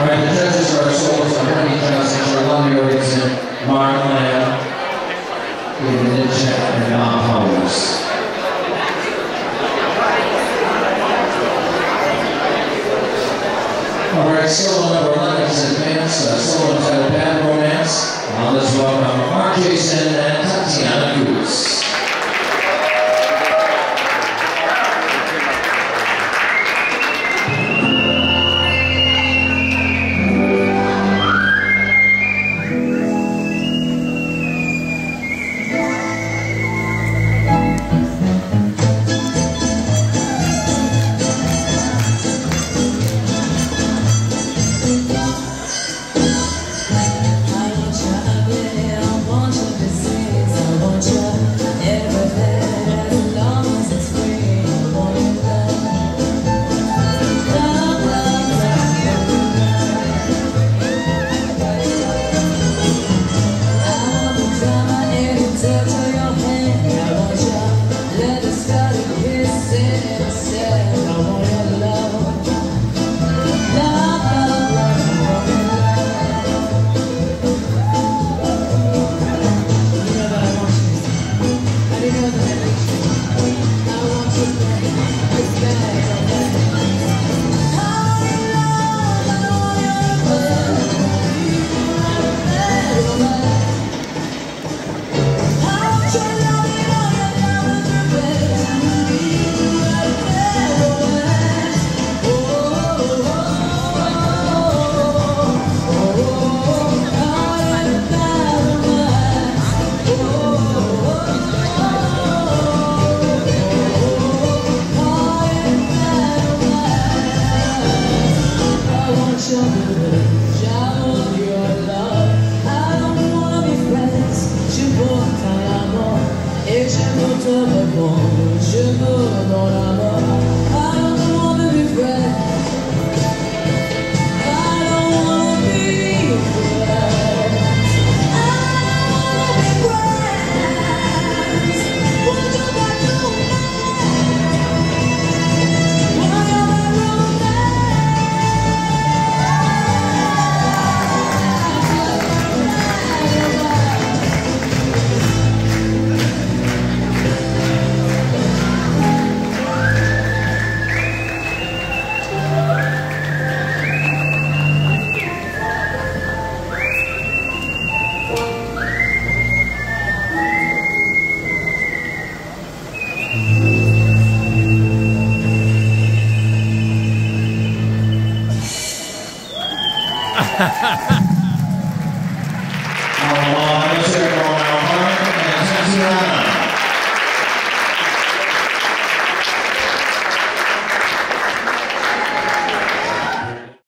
Alright, the judges are souls of Honey Johnson, Charlotte Jorgensen, Mark Lamb, David Lynchek, and Bob Powers. Alright, solo number 11 is Advance, solo entitled Bad Romance. Let's welcome Mark Jason and Tatiana Goose. Ha ha ha!